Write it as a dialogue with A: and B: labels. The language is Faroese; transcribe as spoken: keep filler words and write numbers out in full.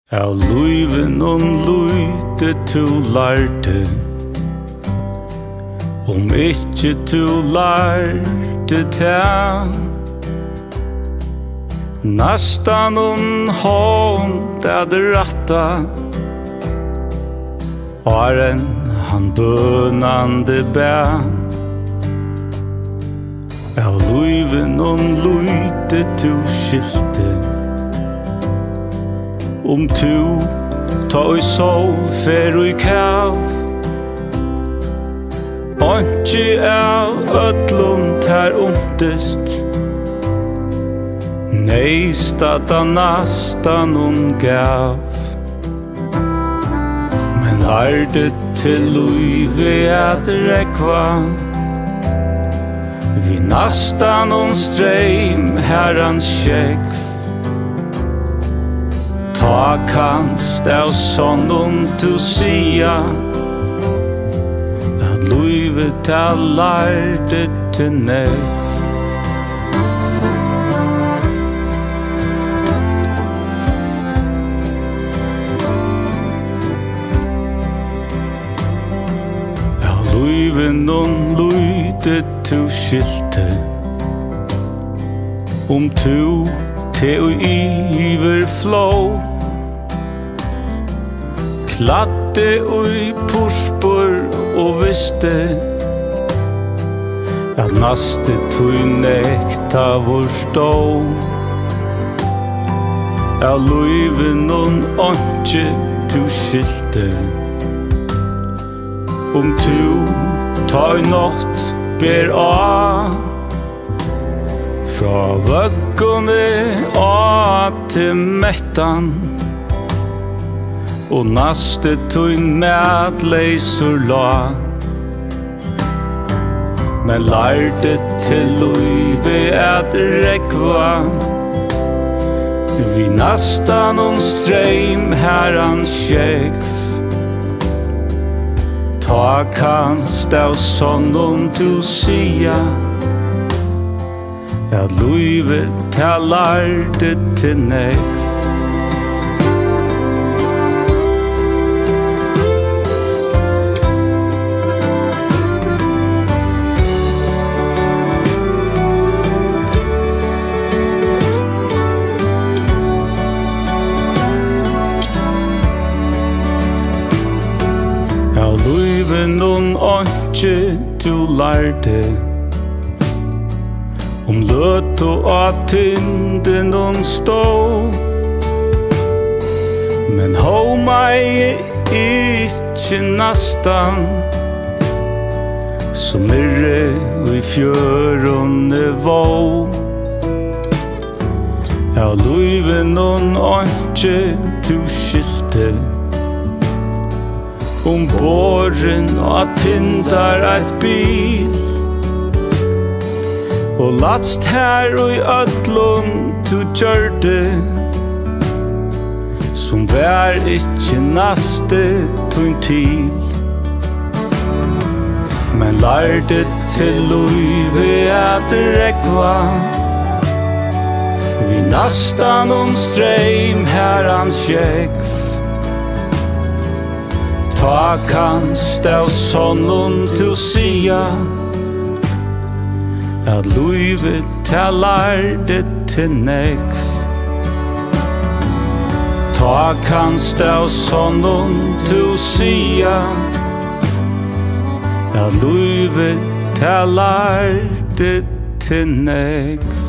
A: Av luiven og luite tu lærte, om ikkje tu lærte ta. Nastan un hånd er det ratta, og en han bønande bæ. Av luiven og luite tu skilte, om tu ta i sol fer i kav. Antje av ödlund her ondest, neista da nastan un gav. Men er det til luive at rekva, vi nastan un streim herrans skjekv. Ta kanst av sånn du sia, at luivet er lærte til nekv. Av luiven og luitet tu skilte, om tu te og iver flå. Kladde ui purspur og visste at naste tui nekta vår stå. Av luiven og ontje tu skilte, om tu ta i nått ber av. Fra vøggene av til mettan, og naste tui medleisur la. Men lærte til luive at rekva, vi nastan un streim herrans skjekv. Ta kanst av sånn du sia, at luivet ta lærte til nekv. Av luiven og ontje du lærte, om løt og av tynden og stå. Men hå meg ikkje nastan, som irre i fjørene vå. Av luiven og ontje du skilte, om båren og tindar eit bil. Og latst her og i ödlund tu gjørde, som vær ikkje naste tuin til. Men lærte til luive at rekva, vi nastan un streim herrans skjekv. Ta kanst av sånn du sia, at luivet ta lærte til nekv. Ta kanst av sånn du sia, at luivet ta lærte til nekv.